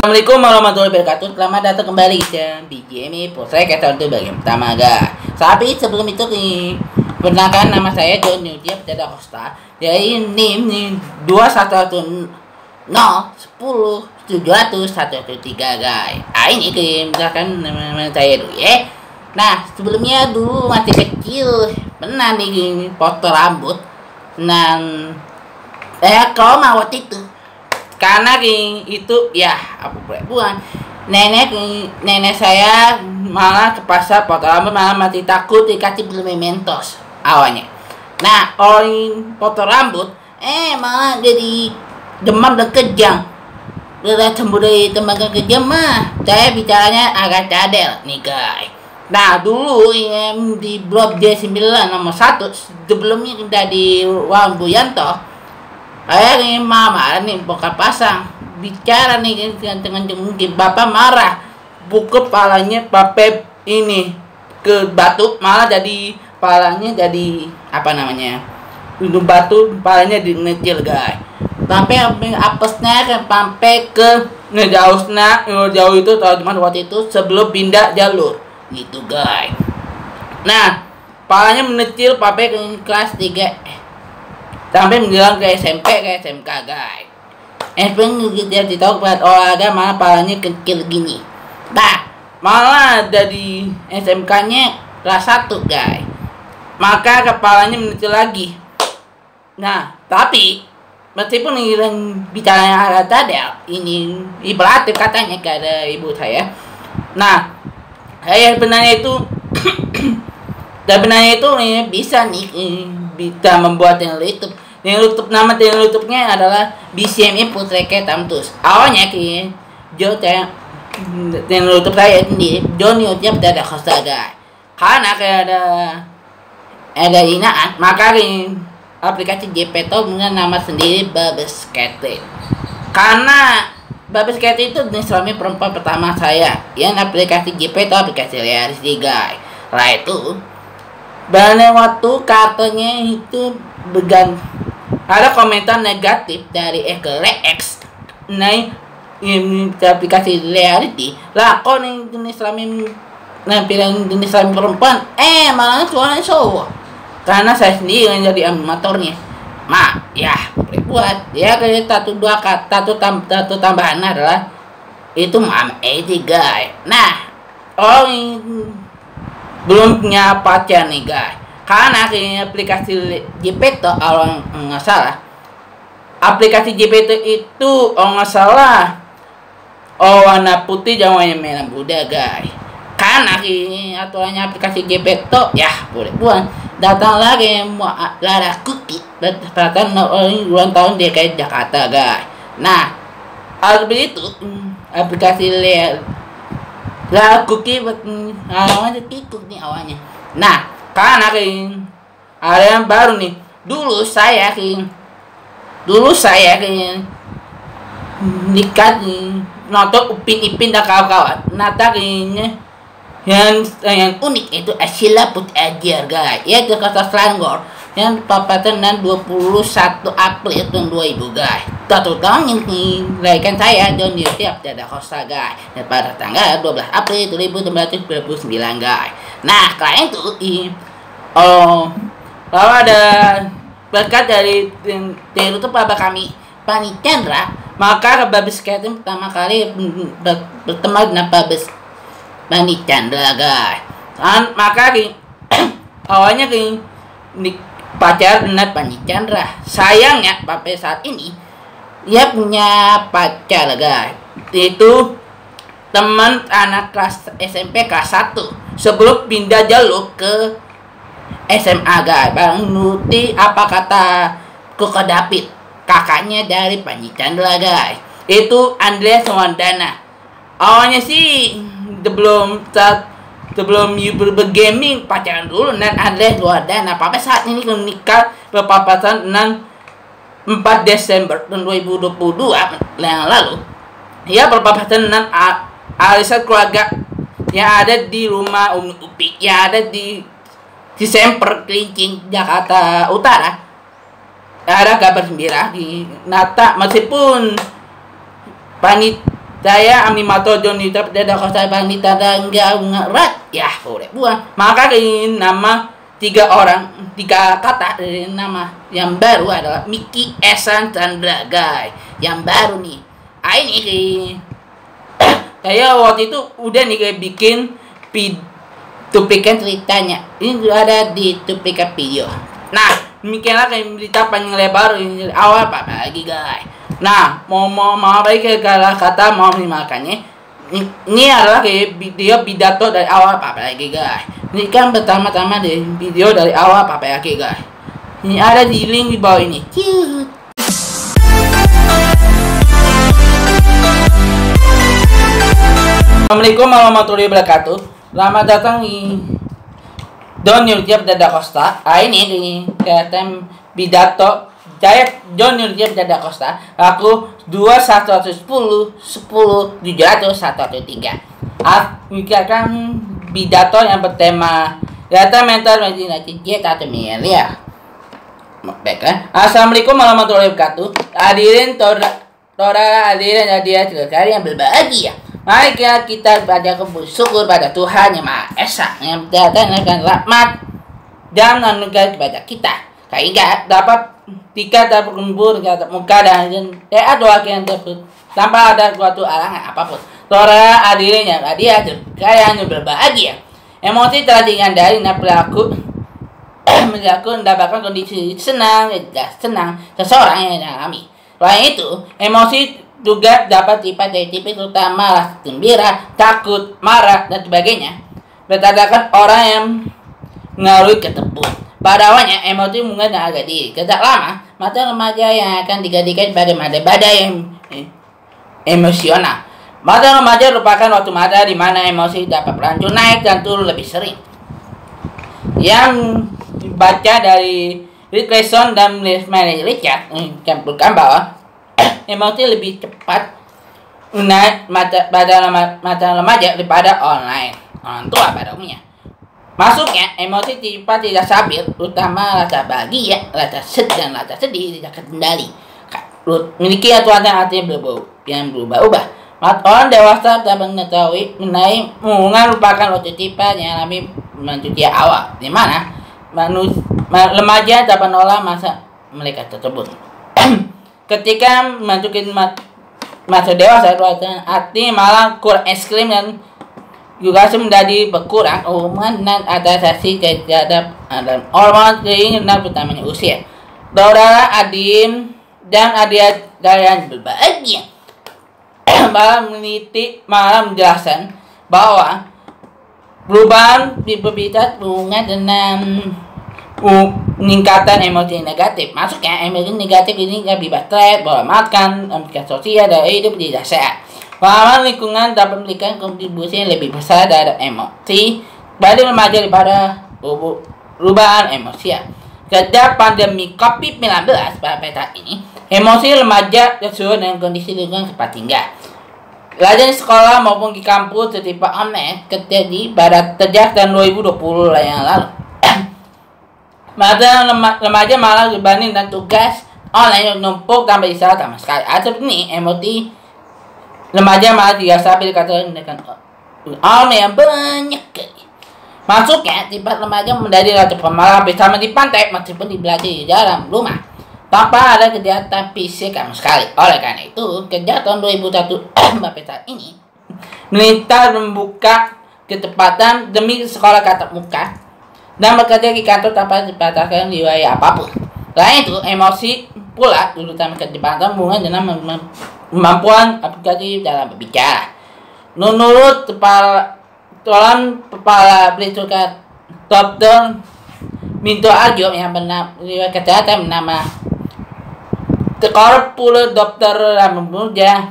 Assalamualaikum warahmatullahi wabarakatuh. Selamat datang kembali di BGMI Polsek untuk bagian pertama, guys. Tapi sebelum itu perkenalkan, nama saya John Yudia Pecada Costa. Jadi NIM 2110 10 700 113, guys. Ini misalkan nama saya dulu ya. Nah, sebelumnya dulu masih kecil pernah nih foto rambut. Nah, saya trauma waktu itu. Karena itu ya apa bukan nenek saya malah ke pasar potong rambut, malah mati takut dikasih beli mementos awalnya. Nah, orang potong rambut malah jadi demam dan kejang. Udah sembuh dari tembakan kejam mah saya bicaranya agak cadel nih, guys. Nah, dulu di blog D9 nomor 1 sebelumnya udah di Wan Buyanto. Saya nih mama nih bokap pasang bicara nih dengan mungkin bapak marah, pukul palanya pape ini ke batu, malah jadi palanya jadi apa namanya untuk batu, palanya di ngecil, guys. Sampai apesnya kan sampai ke ngejauhnya jauh itu tahu gimana waktu itu sebelum pindah jalur gitu, guys. Nah, palanya menecil pape ke kelas 3 sampai menjelang ke SMP ke SMK, guys. SMP dia ditahu buat olahraga malah palanya kecil gini. Nah, malah dari SMK-nya kelas 1, guys. Maka kepalanya mengecil lagi. Nah, tapi meskipun bicaranya agak cadel, ini imperatif katanya kata ibu saya. Nah, saya sebenarnya itu bisa nih bisa membuat channel YouTube. Nama channel YouTube-nya adalah BCMI Putreke Tamtus. Awalnya channel YouTube saya sendiri John Yudia Pecada Costa, guys. Karena kayak ada hinaan, maka aplikasi JPTO dengan nama sendiri Babes Kate. Karena Babes Kate itu jenis suami perempuan pertama saya. Yang aplikasi JPTO aplikasi reality, guys. Setelah itu banyak waktu katanya itu ada komentar negatif dari X. Nah, ini aplikasi reality lah kok nih jenis kelamin nampilan jenis kelamin perempuan malah suaranya cowok. Karena saya sendiri yang jadi animatornya. Ya buat ya kayak satu tambahan adalah itu guys. Nah, belum punya pacar nih, guys. Karena aplikasi JPTO kalau nggak salah, aplikasi JPTO itu nggak salah warna putih jangan warna merah muda, guys. Karena aturannya aplikasi JPTO ya boleh buang datang lagi Lara Cookie datang ulang tahun DKI Jakarta, guys. Nah, seperti itu aplikasi Lara Cookie awalnya tikuk nih awalnya. Nah, karena ada yang baru nih. Dulu saya nikah nonton Upin Ipin dan kawan-kawan. Nata yang unik itu Asila Put Ajar, guys. Ya ke kota Selangor yang papatan 21 April tahun 2000, guys. Satu tahun ini lahirkan saya John Yudia Pecada Costa, guys. Dan pada tanggal 12 April 1999, guys. Nah, kalian tuh kalau ada berkat dari itu Bapak kami Pani Chandra, maka Babes Kate pertama kali bertemu dengan Babes Pani Chandra, guys. Maka awalnya pacar dengan Pani Chandra. Sayangnya sampai saat ini dia punya pacar, guys. Itu teman anak kelas SMP kelas 1 sebelum pindah jalur ke SMA, guys. Bang Nuti apa kata Koko David, kakaknya dari Pani Chandra, guys. Itu Andreas Wandana. Awalnya sih sebelum bergaming pacaran dulu dan Andreas Wandana. Papa saat ini menikah berpapasan 4 Desember tahun 2022 yang lalu. Ia berpapasan dengan arisan keluarga yang ada di rumah Upi yang ada di Semper Kelincing Jakarta Utara. Ada kabar gembira di Nata meskipun Saya animator John Newtia Perdana Costa Panita dan Ngerat. Ya, boleh buang. Maka ini nama tiga kata dari nama yang baru adalah Mickey Esan Chandra Guy. Yang baru nih. Ini kayak waktu itu udah nih kayak bikin duplikat ceritanya. Ini ada di duplikat video. Nah, demikianlah kayak berita panjang lebar ini awal apa lagi guys. Nah, mau baik ke kata mau memakannya. Ini adalah kayak video pidato dari awal apa lagi guys. Ini kan pertama-tama deh video dari awal apa lagi guys. Ini ada di link di bawah ini. Assalamualaikum warahmatullahi wabarakatuh. Selamat datang di John Newtia Perdana Costa. Ini di kegiatan pidato saya John Newtia Perdana Costa. Aku 2110 10 700 113. Akan pidato yang bertema data mental imajinasi atau milia. Baiklah. Assalamualaikum warahmatullahi wabarakatuh. Hadirin hadirin hadiah sekali yang berbahagia. Mari kita bersyukur pada Tuhan Yang Maha Esa yang mendatangkan rahmat dan anugerah kepada kita. Sehingga dapat berkumpul tatap muka dan doa yang tersebut tanpa ada suatu halangan apapun. Saudara hadirin yang hadiah kalian yang berbahagia. Emosi telah dihindari dan perilaku mendapatkan kondisi senang seseorang yang alami. Selain itu, emosi juga dapat dari tipe terutama gembira, takut, marah, dan sebagainya. Bertandakan orang yang mengalami ketepuan. Pada awalnya, emosi mungkin agak diri. Sejak lama, mata remaja yang akan digantikan sebagai badai yang emosional. Mata remaja merupakan waktu masa di mana emosi dapat berlanjut naik dan turun lebih sering. Yang dibaca dari Rick Lesson dan Richard mencampurkan bahwa emosi lebih cepat naik mata remaja daripada orang tua pada umumnya. Masuknya emosi cepat tidak stabil, terutama rasa bahagia, rasa sedih dan rasa sedih tidak terkendali. Memiliki aturan hati yang berubah-ubah. Orang dewasa dapat mengetahui mengenai merupakan waktu tipe yang alami manusia awal, di mana remaja dapat menolak masa mereka tersebut. Ketika masukin masa dewasa, arti malah kurang ekstrim dan juga menjadi berkurang hubungan dan adaptasi terhadap hormon keinginan pertamanya usia. Saudara Adim dan adik kalian berbahagia malah menjelaskan bahwa perubahan di perbedaan hubungan dengan peningkatan emosi negatif. Masuknya emosi negatif ini akibat stres, pola makan, komunikasi sosial, dan hidup tidak sehat. Pengalaman lingkungan dapat memberikan kontribusi yang lebih besar terhadap emosi bagi remaja daripada perubahan emosi. Sejak pandemi COVID-19 pada saat ini, emosi remaja sesuai dengan kondisi lingkungan tempat tinggal. Pelajaran di sekolah maupun di kampus tertipe online terjadi pada sejak tahun 2020 yang lalu. Maka remaja malah dibanding dan tugas online numpuk tanpa istirahat sama sekali. Atau ini emosi remaja malah tidak stabil kata dengan online yang banyak kali. Masuknya tipe remaja menjadi ratu pemalas bersama di pantai meskipun belajar di dalam rumah tanpa ada kegiatan fisik sama sekali. Oleh karena itu, sejak tahun 2001 sampai saat ini, pemerintah membuka ketepatan demi sekolah tatap muka dan bekerja di kantor tanpa dibatalkan riwayat apapun. Selain itu, emosi pula terutama kecepatan hubungan dengan kemampuan aplikasi dalam berbicara. Menurut kepala Britsuka Dr. Minto Arjo yang riwayat kesehatan bernama Korpul Dr. Ramuja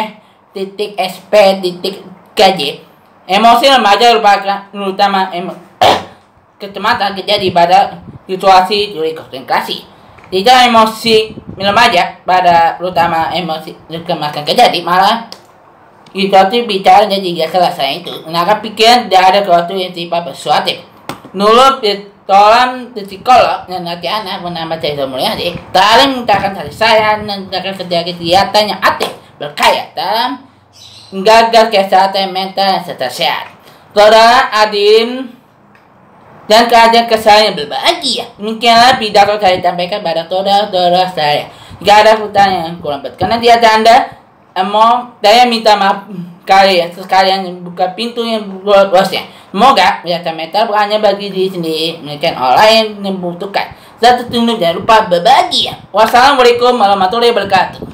P.SP.KJ. Emosi remaja merupakan terutama kecemasan terjadi pada situasi sulit konsentrasi. Jika emosi remaja pada terutama emosi kecemasan terjadi malah situasi bicara jadi selesai itu. Maka pikiran tidak ada sesuatu yang sifat persuasif. Menurut seorang psikolog dan anak bernama Cahyo Mulyadi, saling mengatakan kasih sayang dan mengatakan kegiatan yang aktif berkaya dalam gagal kesehatan mental serta sehat. Saudara Adin dan keadaan kesal yang berbahagia. Demikianlah pidato saya sampaikan pada saudara-saudara saya. Jika ada pertanyaan yang kurang berkenan di hati Anda, saya minta maaf kalian sekalian buka pintu yang luasnya. Semoga kesehatan mental bukan hanya bagi diri sendiri, melainkan orang lain yang membutuhkan. Satu tunduk, jangan lupa berbahagia. Wassalamualaikum warahmatullahi wabarakatuh.